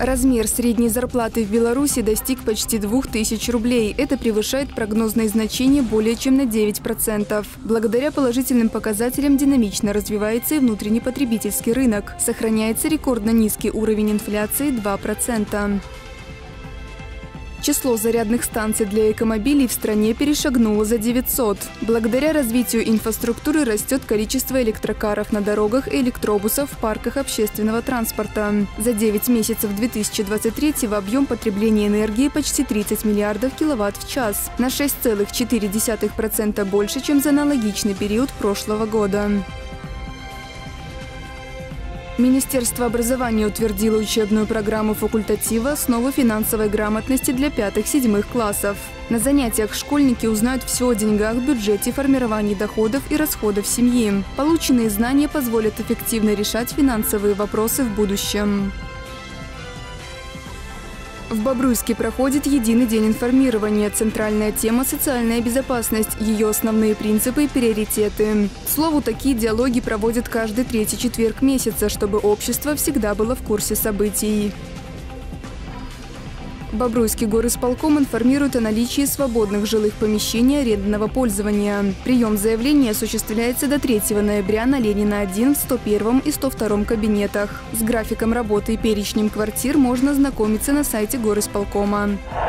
Размер средней зарплаты в Беларуси достиг почти 2000 рублей. Это превышает прогнозные значения более чем на 9%. Благодаря положительным показателям динамично развивается и внутренний потребительский рынок. Сохраняется рекордно низкий уровень инфляции – 2%. Число зарядных станций для экомобилей в стране перешагнуло за 900. Благодаря развитию инфраструктуры растет количество электрокаров на дорогах и электробусов в парках общественного транспорта. За 9 месяцев 2023-го объем потребления энергии почти 30 миллиардов киловатт в час, на 6,4% больше, чем за аналогичный период прошлого года. Министерство образования утвердило учебную программу факультатива «Основы финансовой грамотности» для 5-7 классов. На занятиях школьники узнают все о деньгах, бюджете, формировании доходов и расходов семьи. Полученные знания позволят эффективно решать финансовые вопросы в будущем. В Бобруйске проходит единый день информирования. Центральная тема – социальная безопасность, ее основные принципы и приоритеты. К слову, такие диалоги проводят каждый третий четверг месяца, чтобы общество всегда было в курсе событий. Бобруйский горисполком информирует о наличии свободных жилых помещений арендного пользования. Прием заявлений осуществляется до 3 ноября на Ленина 1 в 101 и 102 кабинетах. С графиком работы и перечнем квартир можно ознакомиться на сайте горисполкома.